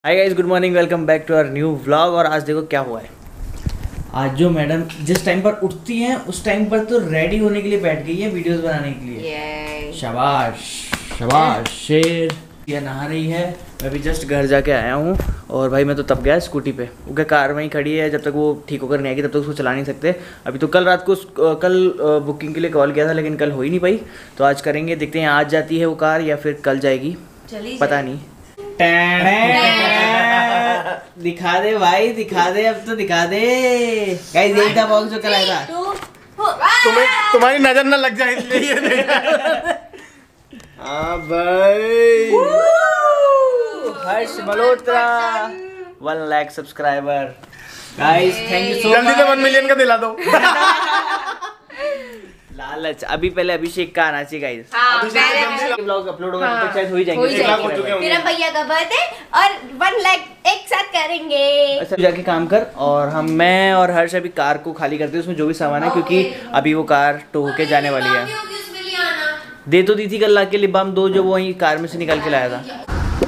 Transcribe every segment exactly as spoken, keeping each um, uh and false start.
Hi guys, good morning, welcome back to our new vlog. और आज देखो क्या हुआ है। आज जो मैडम जिस टाइम पर उठती हैं उस टाइम पर तो रेडी होने के लिए बैठ गई है वीडियोस बनाने के लिए। शाबाश शाबाश शेर। ये नहा रही है। मैं अभी जस्ट घर जाके आया हूँ और भाई मैं तो तब गया स्कूटी पे, क्योंकि कार वहीं खड़ी है। जब तक वो ठीक होकर नहीं आएगी तब तक उसको चला नहीं सकते। अभी तो कल रात को कल बुकिंग के लिए कॉल किया था लेकिन कल हो ही नहीं पाई, तो आज करेंगे। देखते हैं आज जाती है वो कार या फिर कल जाएगी, पता नहीं। दिखा दे भाई, दिखा दे, अब तो दिखा दे। गाइस यही था बॉक्स जो कल आया था। तुम्हें तुम्हारी नजर ना लग जाए इसलिए। हाँ भाई, Harsh Malhotra one lakh subscriber. Guys thank you so much. जल्दी से वन मिलियन का दिला दो। लालच अभी पहले अभिषेक का आना चाहिए गाइस। हाँ, ब्लॉग अपलोड होगा तब तक शायद हो ही जाएंगे। मेरा भैया का बर्थडे और वन लाख एक साथ करेंगे। अच्छा जाके काम कर। और हम मैं और हर्ष अभी कार को खाली करते हैं, उसमें जो भी सामान है, क्योंकि अभी वो कार टो होके जाने वाली है। दे तो दी थी कल ला के लिप बाम दो, जो वो वहीं कार में से निकाल के लाया था।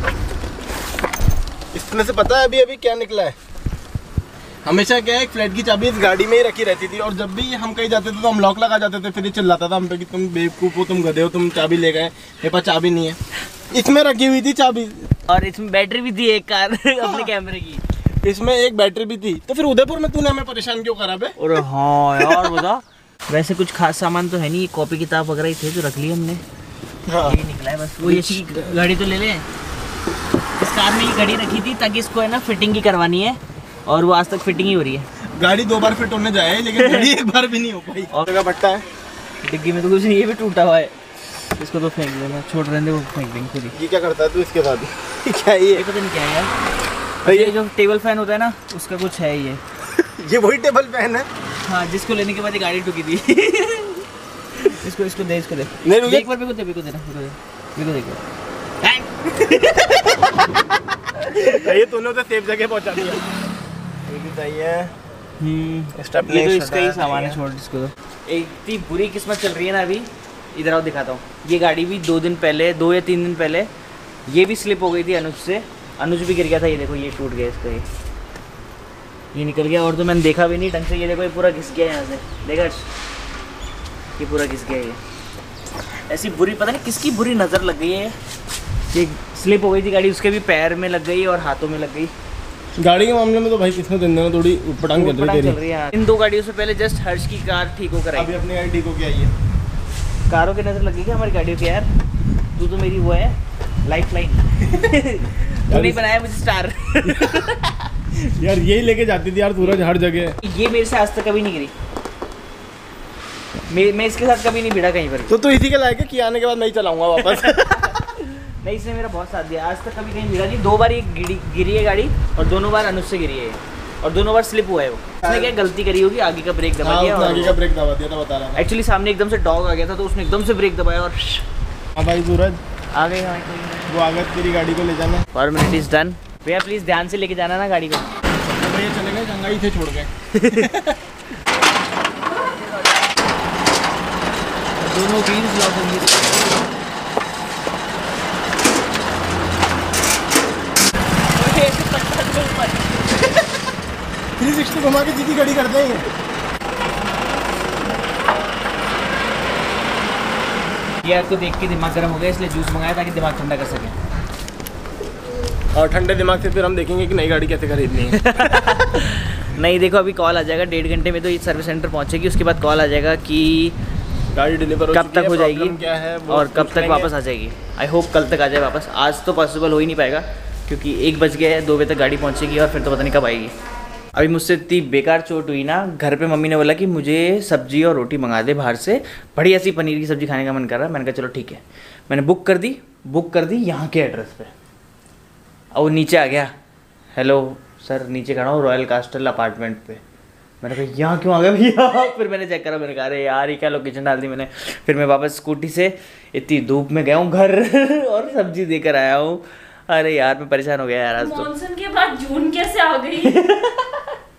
इसमें से पता है अभी अभी क्या निकला है। हमेशा क्या है, एक फ्लैट की चाबी इस गाड़ी में ही रखी रहती थी और जब भी हम कहीं जाते थे तो हम लॉक लगा जाते थे। फिर ये चिल्लाता था हम पे कि तुम बेवकूफ हो, तुम गधे हो, तुम चाबी ले गए, मेरे पास चाबी नहीं है। इसमें रखी हुई थी चाबी और इसमें बैटरी भी थी एक कार अपने कैमरे की। इसमें एक बैटरी भी थी। तो फिर उदयपुर में तूने हमें परेशान क्यों करा बे? और हाँ यार बता। वैसे कुछ खास सामान तो है नहीं, कॉपी किताब वगैरह ही थे जो रख लिए हमने। हाँ। ये निकला है बस। वो ये घड़ी तो ले ले। इस कार में ये घड़ी रखी थी ताकि इसको है ना फिटिंग की करवानी है, और वो आज तक फिटिंग ही हो रही है। गाड़ी दो बार फिट होने जाए लेकिन घड़ी एक बार भी नहीं हो पाई। और जगह भट्टा है डिग्गी में तो कुछ नहीं, ये भी टूटा हुआ है। इसको तो फेंक देना, छोड़ रहे वो फेंक देंगे खुद ही। ये क्या करता है तू इसके साथ? क्या ये? ये पता नहीं क्या है यार। ये जो टेबल फैन होता है ना उसका कुछ है ये। ये वही टेबल फैन है। हाँ, जिसको लेने के बाद ये गाड़ी टूकी थी। इसको इसको दे, इसको दे। नहीं रुक, एक बार मेरे को दे, मेरे को देना, मेरे को दे, ये तूने उसे सेफ जगह पहुंचा दिया। ये भी सही है। हम्म स्टेपनी तो इसका ही सामान है, छोड़ इसको। तो एक इतनी बुरी किस्मत चल रही है ना अभी। इधर आओ दिखाता हूँ। ये गाड़ी भी दो दिन पहले, दो या तीन दिन पहले ये भी स्लिप हो गई थी अनुज से। अनुज भी गिर गया था। ये देखो ये टूट गया इसका, ये ये निकल गया। और तो मैंने देखा भी नहीं ढंग से। ये देखो ये पूरा घिस गया यहाँ से, देखा ये पूरा घिस गया। ये ऐसी बुरी, पता नहीं किसकी बुरी नज़र लग गई है। ये स्लिप हो गई थी गाड़ी, उसके भी पैर में लग गई और हाथों में लग गई। गाड़ी के मामले में तो भाई किसने दिन देना, थोड़ी पटांग चल रही चल रही है। इन दो गाड़ियों से पहले जस्ट हर्ष की कार ठीक होकर आई। अभी अपनी गाड़ी ठीक होकर आई है। कारों की नज़र लग गई क्या हमारी गाड़ियों की यार? तू तो मेरी वो है लाइफ लाइन। तू नहीं बनाया मुझे स्टार। यार यही लेके जाती थी यार सूरज हर जगह। ये मेरे से आज तक कभी नहीं गिरी। मैं मैं इसके साथ कभी नहीं भिड़ा कहीं पर। तो तू इसी के लायक है कि आने के बाद मैं ही चलाऊंगा वापस। नहीं, इसने मेरा बहुत साथ दिया। आज तक कभी कहीं भिड़ा नहीं। दो बार ये गिरी गिरी है गाड़ी और दोनों बार अनुज से गिरी है और दोनों बार स्लिप हुआ है। वो उसने क्या गलती करी होगी, आगे का ब्रेक दबा दिया। हाँ, आगे का ब्रेक दबा दिया था, बता रहा था। एक्चुअली सामने एकदम से डॉग आ गया था तो उसने एकदम से ब्रेक दबाया और हाँ भाई सूरज आ गए। हाँ वो आ गए तेरी गाड़ी को ले जाना। Formalities done. भैया प्लीज़ ध्यान से लेके जाना ना गाड़ी को। भैया चले गए, जंगाई थे छोड़ गए। दोनों व्हील्स लॉक होंगे। थ्री सिक्सटी घुमा के सीधी गाड़ी करते हैं। ये आपको देख के दिमाग गर्म हो गया, इसलिए जूस मंगाया ताकि दिमाग ठंडा कर सके। और ठंडे दिमाग से फिर हम देखेंगे कि नई गाड़ी कैसे खरीदनी है। नहीं देखो, अभी कॉल आ जाएगा डेढ़ घंटे में, तो ये सर्विस सेंटर पहुंचेगी। उसके बाद कॉल आ जाएगा कि गाड़ी डिलीवर कब तक हो जाएगी क्या है और कब तक वापस आ जाएगी। आई होप कल तक आ जाए वापस। आज तो पॉसिबल हो ही नहीं पाएगा क्योंकि एक बज गया है, दो बजे तक गाड़ी पहुंचेगी और फिर तो पता नहीं कब आएगी। अभी मुझसे इतनी बेकार चोट हुई ना, घर पे मम्मी ने बोला कि मुझे सब्जी और रोटी मंगा दे बाहर से, बड़ी ऐसी पनीर की सब्जी खाने का मन कर रहा है। मैंने कहा चलो ठीक है। मैंने बुक कर दी बुक कर दी यहाँ के एड्रेस पे। और वो नीचे आ गया, हेलो सर नीचे खड़ा हूँ रॉयल कास्टल अपार्टमेंट पे। मैंने कहा यहाँ क्यों आ गया भैया? फिर मैंने चेक करा, मैंने कहा अरे यार ये क्या लोकेशन डाल दी मैंने। फिर मैं वापस स्कूटी से इतनी धूप में गया हूँ घर और सब्जी देकर आया हूँ। अरे यार मैं परेशान हो गया यार आज तो। मॉनसून के बाद जून कैसे आ गई?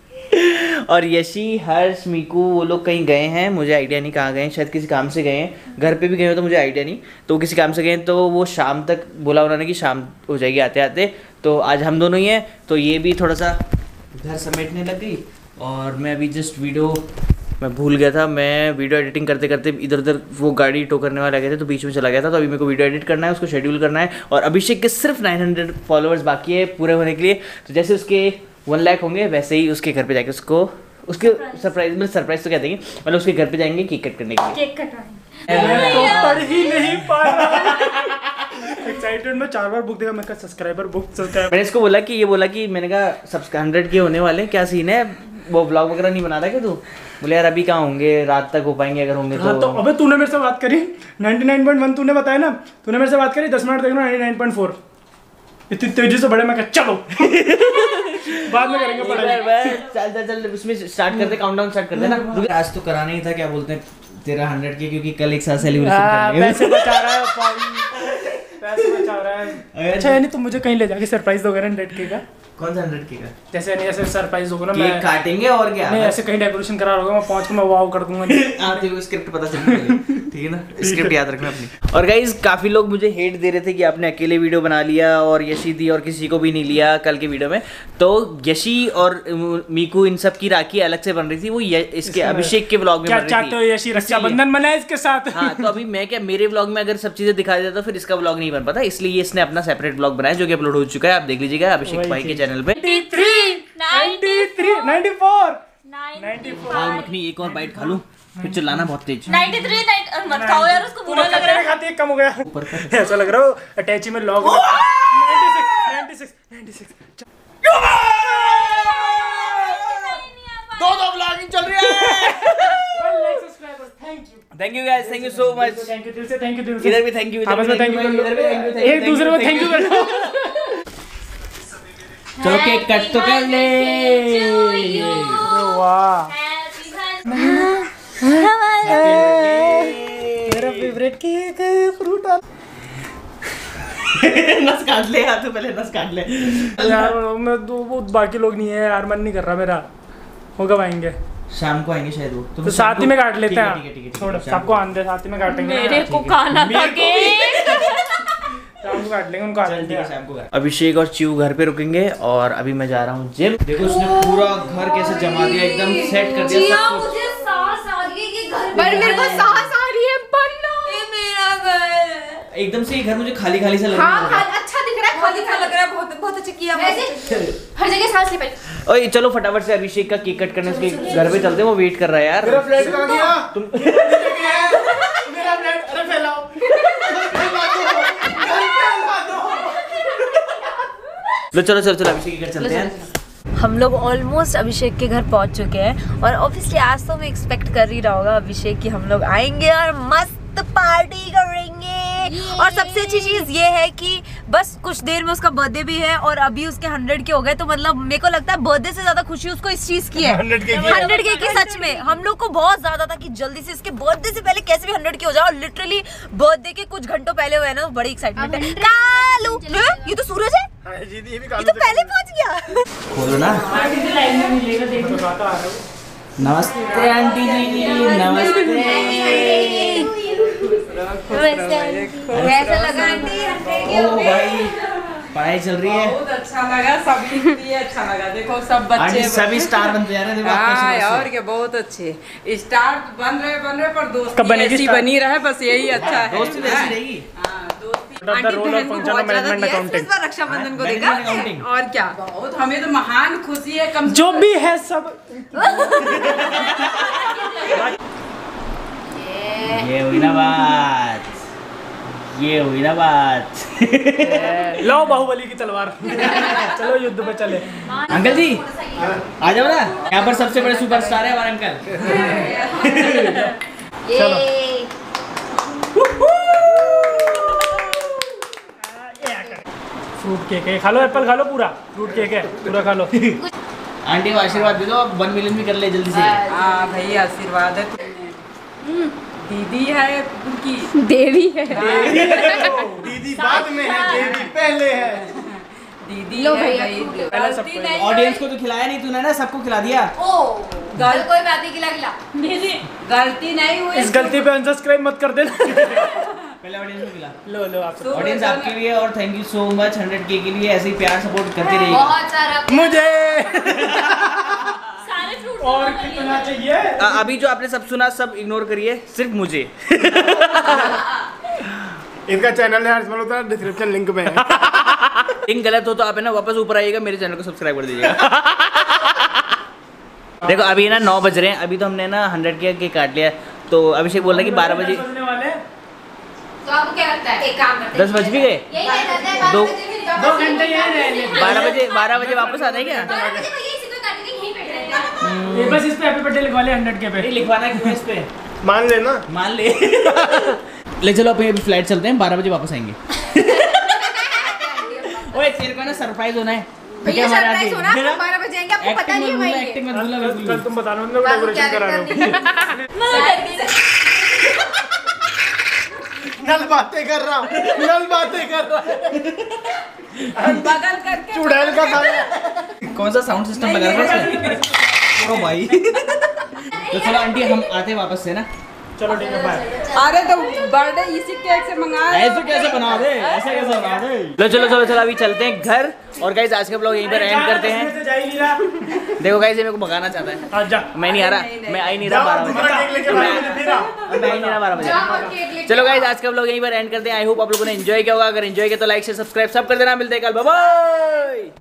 और यशी, हर्ष, मीकू वो लोग कहीं गए हैं, मुझे आइडिया नहीं कहाँ गए हैं, शायद किसी काम से गए हैं, घर पे भी गए हो तो मुझे आइडिया नहीं, तो किसी काम से गए हैं, तो वो शाम तक बोला उन्होंने कि शाम हो जाएगी आते आते, तो आज हम दोनों ही हैं, तो ये भी थोड़ा सा घर समेटने लग गई। और मैं अभी जस्ट वीडियो मैं भूल गया था, मैं वीडियो एडिटिंग करते करते इधर उधर वो गाड़ी टो करने वाले गए थे तो बीच में चला गया था, तो अभी मेरे को वीडियो एडिट करना है, उसको शेड्यूल करना है। और अभिषेक के सिर्फ नौ सौ फॉलोअर्स बाकी है पूरे होने के लिए, तो जैसे उसके वन लाख होंगे वैसे ही उसके घर पे जाके उसको उसके सरप्राइज मतलब सरप्राइज तो कहते हैं, मतलब उसके घर पे जाएंगे केक कट करने के लिए। केक कटवाएंगे। मैं तो पढ़ ही नहीं पा रहा। एक्साइटेड में चार बार बुक देगा, मैं कहा सब्सक्राइबर बुक सब्सक्राइबर। मैंने इसको बोला कि ये बोला कि मैंने कहा सब्सक्राइब हंड्रेड के होने वाले, क्या सीन है, वो व्लॉग वगैरह नहीं बना रहा क्या तू? बोले यार अभी कहाँ होंगे, रात तक हो पाएंगे अगर होंगे तो। हाँ तो अबे तूने मेरे से बात करी निन्यानवे पॉइंट वन तूने बताया ना, तूने मेरे से बात करी दस मिनट देखना निन्यानवे पॉइंट फोर, इतनी तेजी से बढ़े, मैं कहा चलो बाद में करेंगे पढ़ाई। चल चल चल उसमें स्टार्ट करते, काउंटडाउन स्टार्ट करते ना। आज तो कराना ही था, क्या बोलते हैं तेरा हंड्रेड के, क्योंकि कल एक साथ सेलिब्रेशन करेंगे। पैसे बचा रहा है, पैसे बचा रहा है। अच्छा यानी तुम मुझे कहीं ले जाके सरप्राइज दोगे हंड्रेड के का? कौन सा हंड्रेड के का? जैसे नहीं ऐसे सरप्राइज होगा ना, केक मैं काटेंगे और क्या, नहीं ऐसे कहीं डेकोरेशन करा होगा, मैं पहुंच के मैं वाव कर दूंगा। हाँ तो स्क्रिप्ट पता चल गई, ठीक है ना, स्क्रिप्ट याद रखना अपनी। और गाइस काफी लोग मुझे हेट दे रहे थे कि आपने अकेले वीडियो बना लिया और यशी दी और किसी को भी नहीं लिया कल के वीडियो में, तो यशी और मीकू इन सब की राखी अलग से बन रही थी, वो इसके अभिषेक के व्लॉग में क्या बन चाहते हो रही थी। यशी रक्षाबंधन मनाए इसके साथ? हाँ तो अभी मैं क्या, मेरे व्लॉग में अगर सब चीजें दिखा देता तो फिर इसका व्लॉग नहीं बन पाता, इसलिए इसने अपना सेपरेट व्लॉग बनाया जो कि अपलोड हो चुका है, आप देख लीजिएगा अभिषेक भाई के चैनल पे। मखनी एक और बाइट खा लूं फिर चिल्लाना बहुत तेज। तिरानवे नाइन मत खाओ यार, उसको बुरा लग रहा है। खाती है कम हो गया ऐसा लग रहा हो अटैची में लॉग छियानवे छियानवे दो दो व्लॉगिंग चल रही है। Thank you guys, thank you so much. Thank you दिल से, थैंक यू दिल से। इधर भी थैंक यू, आपस में थैंक यू कर लो, इधर भी थैंक यू, एक दूसरे को थैंक यू कर लो। चलो केक कट तो कर ले। वाह मेरा फेवरेट केक है, फ्रूट नस काट ले यार, तो पहले नस काट ले यार। मैं तो वो बाकी लोग नहीं है यार, मन नहीं कर रहा मेरा। हो कब आएंगे? शाम को आएंगे शायद वो, तो साथ ही में काट लेते हैं। ठीक है, ठीक है, छोड़ सबको आंदे, साथ ही में काटेंगे। मेरे को खाना था केक। शाम को काट लेंगे, उनको आ चल ठीक है, जाएंगे। शाम को। अभिषेक और चिऊ घर पे रुकेंगे और अभी मैं जा रहा हूँ जिम। देखो उसने पूरा घर कैसे जमा दिया, एकदम सेट कर दिया सब कुछ। मुझे सांस आ रही है कि घर पर मेरे को सांस आ रही है, बनना ये मेरा घर। एकदम से ये घर मुझे खाली खाली सा लग हाँ रहा है। खा- अच्छा दिख रहा है, खाली खाली लग रहा है, बहुत बहुत अच्छा किया वैसे हर जगह सांस ले पाई। ओए चलो फटाफट से अभिषेक का केक कट करने उसके घर पे चलते हैं, वो वेट कर रहा है यार। मेरा फ्लैट कहाँ गया? तुम मेरा फ्लैट, अरे फैलाओ। लो चलो चलो चलो अभिषेक के घर चलते हैं। हम लोग ऑलमोस्ट अभिषेक के घर पहुंच चुके हैं और ऑब्वियसली आज तो मैं एक्सपेक्ट कर ही रहा होगा अभिषेक कि हम लोग आएंगे और मस्त पार्टी करेंगे। और सबसे अच्छी चीज ये है कि बस कुछ देर में उसका बर्थडे भी है और अभी उसके हंड्रेड के हो गए, तो मतलब मेरे को लगता है बर्थडे से ज्यादा खुशी उसको इस चीज की है। हंड्रेड के की हंड्रेड के की सच में हम लोग को बहुत ज्यादा था कि जल्दी से इसके बर्थडे से पहले कैसे भी हंड्रेड के हो जाए, और लिटरली बर्थडे के कुछ घंटों पहले हुए ना, बड़ी एक्साइटमेंट है। कालू ये तो सूरज है, जी ये भी ये तो पहले पहुंच गया। खोलो ना। नमस्ते आंटी जी, नमस्ते। कैसा लगा आंटी हंड्रेड के ओ हो गए? भाई पढ़ाई चल रही है। बहुत अच्छा लगा, सभी के लिए अच्छा लगा। देखो सब आंटी बच्चे सभी स्टार बनते जा रहे हैं, देखो आप कैसे हाँ बच्चे। और क्या, बहुत अच्छे स्टार बन रहे बन रहे पर दोस्ती कब बनेगी ऐसी स्टार? बनी रहे, बस यही अच्छा है। दोस्ती तो ऐसी रहेगी। हाँ, दोस्ती। आंटी आंटी बहन को बहुत ज्यादा मैनेजमेंट दिया है, अकाउंटिंग इस बार रक्षाबंधन को हाँ, देखा मैनेजमेंट अकाउंटिंग। और क्या, बहुत हमें तो महान खुशी है। कम जो भी है सब ये हुई ना बात, ये हुई ना बात। लो बाहुबली की तलवार। चलो युद्ध पे चले। अंकल जी आ जाओ ना, यहाँ पर सबसे बड़े सुपरस्टार है हमारे अंकल। चलो। फ्रूट केक है, खा लो, एप्पल खा लो, पूरा फ्रूट केक है, पूरा खा लो। आंटी को आशीर्वाद दे दो, अब वन मिलियन भी कर ले जल्दी से। हाँ भैया आशीर्वाद है तुम्हें। दीदी है उनकी, देवी है। दीदी बाद में है, देवी पहले है। दीदी लो है भैया, गई। फ्रूट लो। गलती नहीं ऑडियंस को तो खिलाया नहीं तूने ना, सबको खिला दिया। ओ गल कोई बात नहीं, खिला खिला। दीदी गलती नहीं हुई। इस गलती पे अनसब्सक्राइब मत कर देना। पहले ऑडियंस को खिला। लो लो आप तो ऑडियंस आपके लिए और thank you so much hundred K के लिए ऐसे ही प्यार सपोर्ट करती रहिए। बहुत सारा मुझे सारे फ्रूट और कितना चाहिए? अभी जो आपने सब सुना सब इग्नोर करिए, सिर्फ मुझे। इनका चैनल है मल्होत्रा, डिस्क्रिप्शन लिंक में है। लिंक गलत हो तो आप है ना वापस ऊपर आइएगा, मेरे चैनल को सब्सक्राइब कर दीजिएगा। देखो अभी ना नौ बज रहे हैं, अभी तो हमने ना हंड्रेड के केक काट लिया, तो अभिषेक बोल रहा है कि बारह बजे बजने वाले हैं। तो आपको क्या लगता है? एक काम करते हैं, दस बज भी गए। यही रहता है, दो- बारह बजे फिर दो वापस घंटे यहीं यहीं पे रहेंगे। बारह बजे बारह बजे वापस आना है क्या? बारह बजे भैया इसी को काटेंगे, यहीं पे रहते हैं। ये बस इस पे हैप्पी बर्थडे लिखवा ले हंड्रेड के पे। ये लिखवाना क्यों है इस पे? मान लेना। मान ले। ले चलो अपने अभी फ्लाइट चलते हैं, बारह बजे वापस आएंगे। ओए तेरे को ना सरप्राइज होना है। भैया सरप्राइज होना, आप बारह बजे आएंगे, आपको पता नहीं है एक्टिंग मत भूलना कल बिल्कुल। तुम बताना हम लोग डेकोरेशन करा रहे हो। नल बातें कर रहा हूँ, नल बातें कर रहा हूँ। बगल करके चुड़ैल का साला। कौन सा साउंड सिस्टम लगा रखा है इसमें? ओ भाई। तो चलो आंटी हम आते हैं वापस से ना। चलो ठीक है बाय। अरे तो बर्थडे इसी केक से मंगाया। ऐसे कैसे बना दे, ऐसे कैसे बना दे। लो चलो चलो चलो अभी चलते हैं घर। और गाइस आज का ब्लॉग यहीं पर एंड करते हैं। जा ही नहीं रहा। देखो गाइस ये मेरे को भगाना चाहता है। हाँ जा। मैं नहीं आ रहा, मैं आ ही नहीं रहा बारह बजे। तुम्हारा केक लेके मैं बारह बजे फिर आ। मैं ही नहीं रहा बारह जाओ और बजे। केक लेके चलो गाइस आज का ब्लॉग यहीं पर एंड करते हैं। आई होप आप लोगों ने एंजॉय किया होगा। अगर एंजॉय किया तो लाइक से सब्सक्राइब सब कर देना। मिलते हैं कल, बाय बाय।